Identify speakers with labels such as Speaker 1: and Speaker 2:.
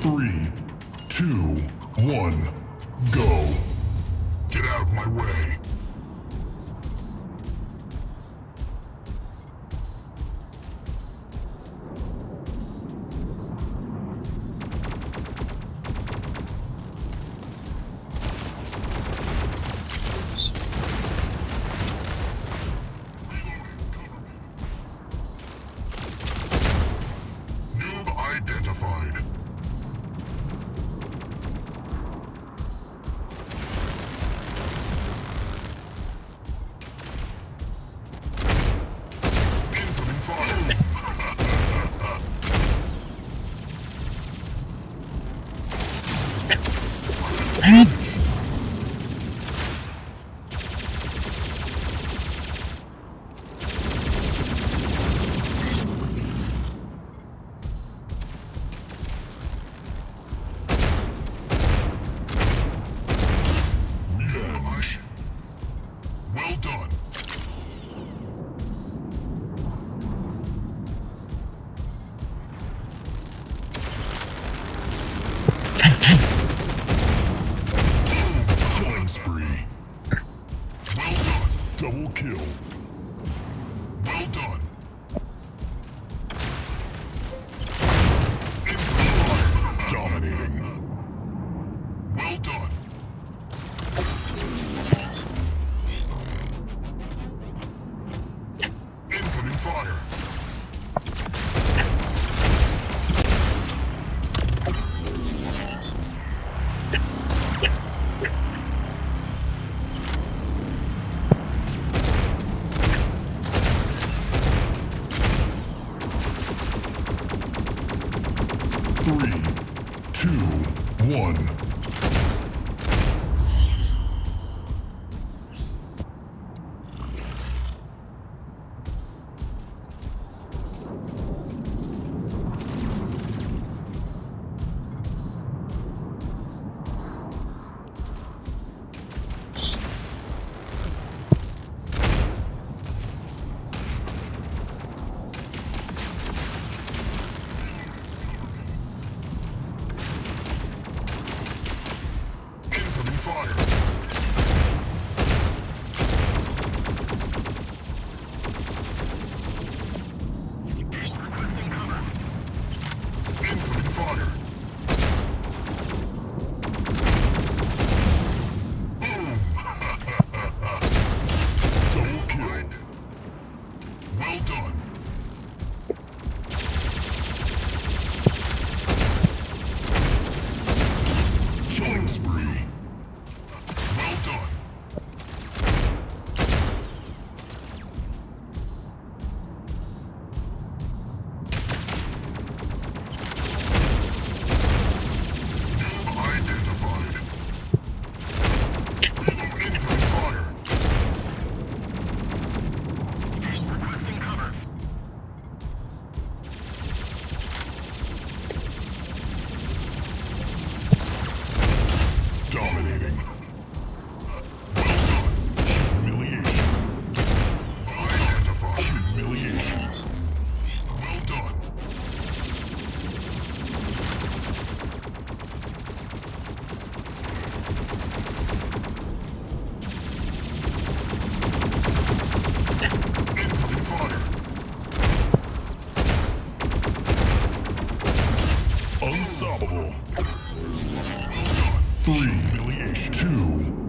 Speaker 1: 3, 2, 1, go. Get out of my way. Identified. Incoming fire. Well done. Killing spree. Well done. Double kill. Well done. Infinite fire. Dominating. Well done. Incoming fire. Three, two, one. Fire. Incoming fire. Boom. Double kill. Well done. Killing spree. Well done. Identified. Incoming fire. Requesting cover. Dominating. Humiliation. Well done. Incoming fire. Unstoppable. Well done. 3, 2,